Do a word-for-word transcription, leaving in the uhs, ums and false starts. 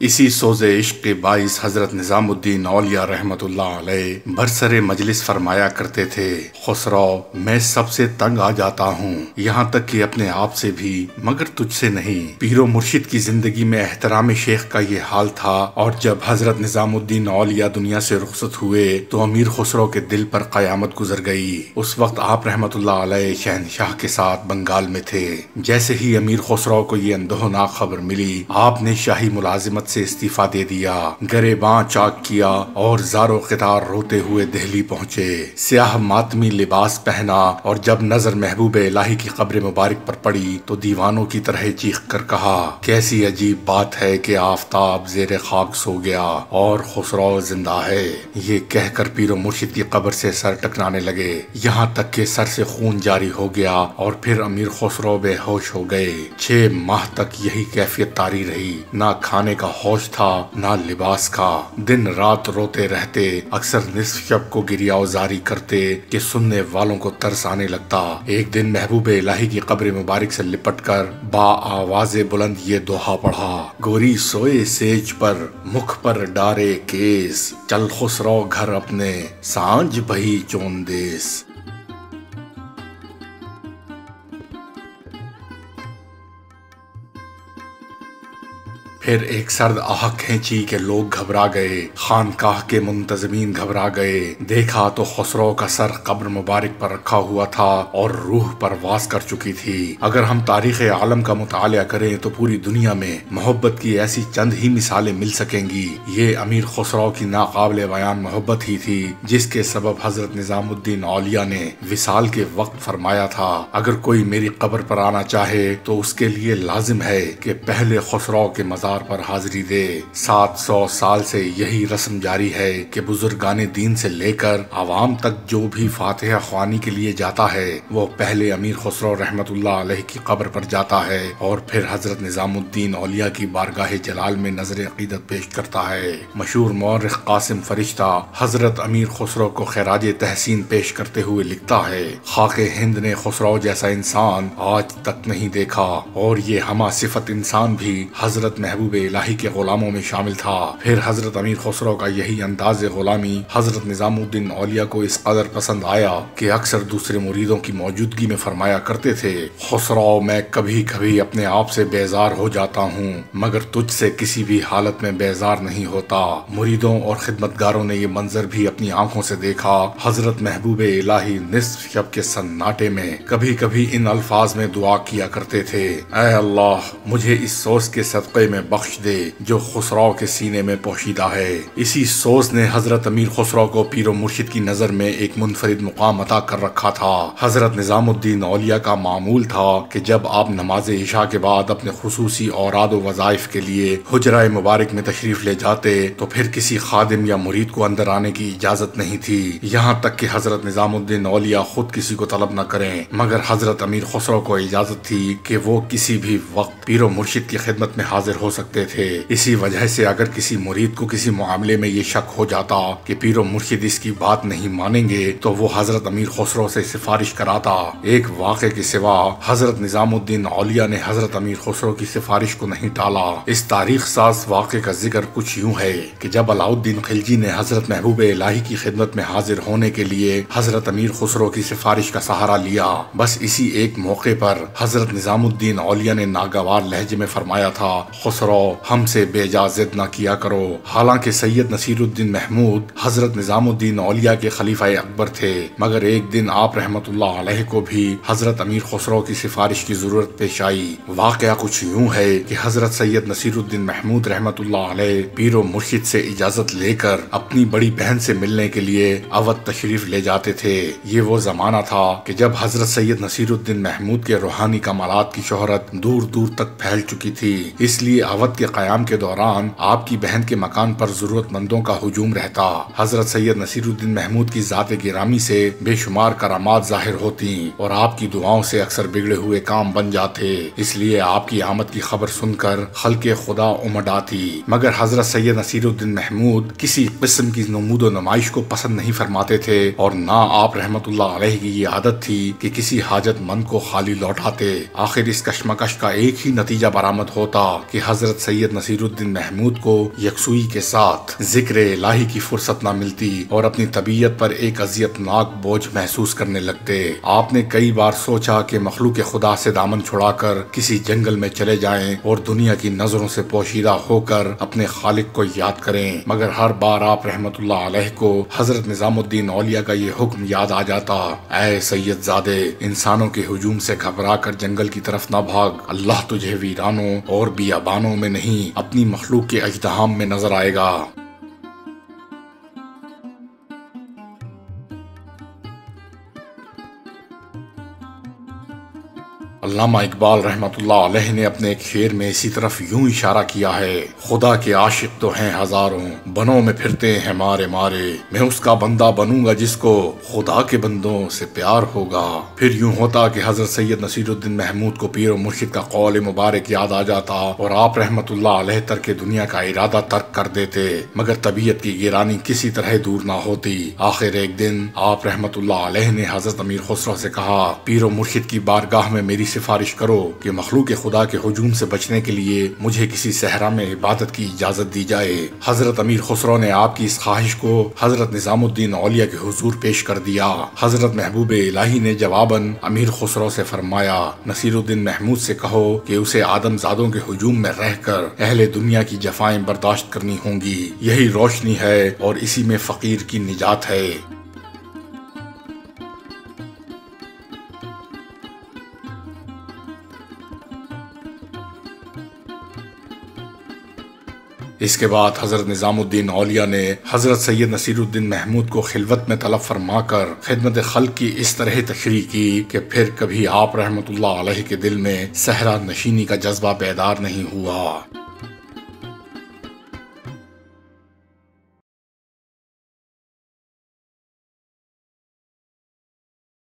اسی سوز عشق کے باعث حضرت نظام الدین اولیاء رحمت اللہ علیہ برسر مجلس فرمایا کرتے تھے، خسرو میں سب سے تنگ آ جاتا ہوں، یہاں تک کہ اپنے آپ سے بھی، مگر تجھ سے نہیں۔ پیر و مرشد کی زندگی میں احترام شیخ کا یہ حال تھا، اور جب حضرت نظام الدین اولیاء دنیا سے رخصت ہوئے تو امیر خسرو کے دل پر قیامت گزر گئی۔ اس وقت آپ رحمت اللہ علیہ شہنشاہ کے ساتھ بنگال میں تھے۔ جیسے ہی امیر خسرو کو یہ اندوہناک خبر ملی، آپ نے شاہی ملازمت سے استعفیٰ دے دیا، گریباں چاک کیا اور زار و قطار روتے ہوئے دہلی پہنچے۔ سیاہ ماتمی لباس پہنا اور جب نظر محبوب الہی کی قبر مبارک پر پڑی تو دیوانوں کی طرح چیخ کر کہا، کیسی عجیب بات ہے کہ آفتاب زیر خاک سو گیا اور خسرو زندہ ہے۔ یہ کہہ کر پیر و مرشد کی قبر سے سر ٹکرانے لگے، یہاں تک کہ سر سے خون جاری ہو گیا اور پھر امیر خسرو بے ہوش ہو گئے۔ چھ ماہ تک یہی کیفیت طاری رہی، نہ کھانے کا ہوش تھا نہ لباس کا، دن رات روتے رہتے، اکثر نصف شب کو گریہ زاری کرتے کہ سننے والوں کو ترس آنے لگتا۔ ایک دن محبوب الہی کی قبر مبارک سے لپٹ کر با آواز بلند یہ دوہا پڑھا، گوری سوئے سیج پر مکھ پر ڈارے کیس، چل خسرو گھر اپنے سانج بہی چون دیس۔ پھر ایک سرد آہ کھینچی کہ لوگ گھبرا گئے، خانقاہ کے منتظمین گھبرا گئے۔ دیکھا تو خسرو کا سر قبر مبارک پر رکھا ہوا تھا اور روح پرواز کر چکی تھی۔ اگر ہم تاریخ عالم کا مطالعہ کریں تو پوری دنیا میں محبت کی ایسی چند ہی مثالیں مل سکیں گی۔ یہ امیر خسرو کی ناقابل بیان محبت ہی تھی جس کے سبب حضرت نظام الدین اولیاء نے وصال کے وقت فرمایا تھا، اگر کوئی میری قبر پر آنا چاہے تو اس کے لیے لازم ہے کہ پہلے خسرو کے مزار پر حاضری دے۔ سات سو سال سے یہی رسم جاری ہے کہ بزرگان دین سے لے کر عوام تک جو بھی فاتحہ خوانی کے لیے جاتا ہے وہ پہلے امیر خسرو رحمت اللہ علیہ کی قبر پر جاتا ہے اور پھر حضرت نظام الدین اولیاء کی بارگاہ جلال میں نظر عقیدت پیش کرتا ہے۔ مشہور مورخ قاسم فرشتہ حضرت امیر خسرو کو خراج تحسین پیش کرتے ہوئے لکھتا ہے، خاک ہند نے خسرو جیسا انسان آج تک نہیں دیکھا، اور یہ ہمہ صفت انسان بھی حضرت محبوب الہی کے غلاموں میں شامل تھا۔ پھر حضرت امیر خسرو کا یہی انداز غلامی حضرت نظام الدین اولیاء کو اس قدر پسند آیا کہ اکثر دوسرے مریدوں کی موجودگی میں فرمایا کرتے تھے، خسرو میں کبھی کبھی اپنے آپ سے بیزار ہو جاتا ہوں مگر تجھ سے کسی بھی حالت میں بیزار نہیں ہوتا۔ مریدوں اور خدمتگاروں نے یہ منظر بھی اپنی آنکھوں سے دیکھا۔ حضرت محبوب الہی نصف شب کے سناٹے میں کبھی کبھی ان الفاظ میں دعا کیا کرتے تھے، اے اللہ مجھے اس سوز کے صدقے میں بخش دے جو خسرو کے سینے میں پوشیدہ ہے۔ اسی سوز نے حضرت امیر خسرو کو پیر و مرشد کی نظر میں ایک منفرد مقام عطا کر رکھا تھا۔ حضرت نظام الدین اولیاء کا معمول تھا کہ جب آپ نماز عشاء کے بعد اپنے خصوصی اوراد و وظائف کے لیے حجرہ مبارک میں تشریف لے جاتے تو پھر کسی خادم یا مرید کو اندر آنے کی اجازت نہیں تھی، یہاں تک کہ حضرت نظام الدین اولیاء خود کسی کو طلب نہ کریں، مگر حضرت امیر خسرو کو اجازت تھی کہ وہ کسی بھی وقت پیر و مرشد کی خدمت میں حاضر ہو سکتے تھے۔ اسی وجہ سے اگر کسی مرید کو کسی معاملے میں یہ شک ہو جاتا کہ پیر و مرشد اس کی بات نہیں مانیں گے تو وہ حضرت امیر خسرو سے سفارش کراتا۔ ایک واقعے کے سوا حضرت نظام الدین اولیاء نے حضرت امیر خسرو کی سفارش کو نہیں ٹالا۔ اس تاریخ ساز واقعے کا ذکر کچھ یوں ہے کہ جب علاؤالدین خلجی نے حضرت محبوب الہی کی خدمت میں حاضر ہونے کے لیے حضرت امیر خسرو کی سفارش کا سہارا لیا، بس اسی ایک موقع پر حضرت نظام الدین اولیاء نے ناگوار لہجے میں فرمایا تھا، خسرو ہم سے بے جا ضد نہ کیا کرو۔ حالانکہ سید نصیر الدین محمود حضرت نظام الدین اولیاء کے خلیفہ اکبر تھے، مگر ایک دن آپ رحمت اللہ علیہ کو بھی حضرت امیر خسرو کی سفارش کی ضرورت پیش آئی۔ واقعہ کچھ یوں ہے کہ حضرت سید نصیر الدین محمود رحمت اللہ علیہ پیر و مرشد سے اجازت لے کر اپنی بڑی بہن سے ملنے کے لیے اودھ تشریف لے جاتے تھے۔ یہ وہ زمانہ تھا کہ جب حضرت سید نصیر الدین محمود کے روحانی کمالات کی شہرت دور دور تک پھیل چکی تھی، اس لیے اودھ کے قیام کے دوران آپ کی بہن کے مکان پر ضرورت مندوں کا ہجوم رہتا۔ حضرت سید نصیر الدین محمود کی ذات گرامی سے بے شمار کرامات ظاہر ہوتی اور آپ کی دعاؤں سے اکثر بگڑے ہوئے کام بن جاتے، اس لیے آپ کی آمد کی خبر سن کر خلق خدا امڈ آتی، مگر حضرت سید نصیر الدین محمود کسی قسم کی نمود و نمائش کو پسند نہیں فرماتے تھے، اور نہ آپ رحمت اللہ علیہ کی یہ عادت تھی کہ کسی حاجت مند کو خالی لوٹاتے۔ آخر اس کشمکش کا ایک ہی نتیجہ برآمد ہوتا کہ حضرت حضرت سید نصیر الدین محمود کو یکسوئی کے ساتھ ذکر الہی کی فرصت نہ ملتی اور اپنی طبیعت پر ایک اذیت ناک بوجھ محسوس کرنے لگتے۔ آپ نے کئی بار سوچا کہ مخلوق خدا سے دامن چھڑا کر کسی جنگل میں چلے جائیں اور دنیا کی نظروں سے پوشیدہ ہو کر اپنے خالق کو یاد کریں، مگر ہر بار آپ رحمت اللہ علیہ کو حضرت نظام الدین اولیاء کا یہ حکم یاد آ جاتا، اے سید زادے، انسانوں کے ہجوم سے گھبرا کر جنگل کی طرف نہ بھاگ، اللہ تجھے ویرانوں اور بیابانوں میں نہیں اپنی مخلوق کے اجدہام میں نظر آئے گا۔ علامہ اقبال رحمت اللہ علیہ نے اپنے ایک شعر میں اسی طرف یوں اشارہ کیا ہے، خدا کے عاشق تو ہیں ہزاروں، بنوں میں پھرتے ہیں مارے مارے، میں اس کا بندہ بنوں گا جس کو خدا کے بندوں سے پیار ہوگا۔ پھر یوں ہوتا کہ حضرت سید نصیر الدین محمود کو پیر و مرشد کا قول مبارک یاد آ جاتا اور آپ رحمت اللہ علیہ ترک دنیا کا ارادہ ترک کر دیتے، مگر طبیعت کی گرانی کسی طرح دور نہ ہوتی۔ آخر ایک دن آپ رحمت اللہ علیہ نے حضرت امیر خسرو سے کہا، پیر و مرشد کی بارگاہ میں میری سفارش کرو کہ مخلوق خدا کے ہجوم سے بچنے کے لیے مجھے کسی صحرا میں عبادت کی اجازت دی جائے۔ حضرت امیر خسرو نے آپ کی اس خواہش کو حضرت نظام الدین اولیاء کے حضور پیش کر دیا۔ حضرت محبوب الہی نے جواباً امیر خسرو سے فرمایا، نصیر الدین محمود سے کہو کہ اسے آدم زادوں کے ہجوم میں رہ کر اہل دنیا کی جفائیں برداشت کرنی ہوں گی، یہی روشنی ہے اور اسی میں فقیر کی نجات ہے۔ اس کے بعد حضرت نظام الدین اولیاء نے حضرت سید نصیر الدین محمود کو خلوت میں طلب فرما کر خدمت خلق کی اس طرح تشریح کی کہ پھر کبھی آپ رحمت اللہ علیہ کے دل میں صحرا نشینی کا جذبہ بیدار نہیں ہوا۔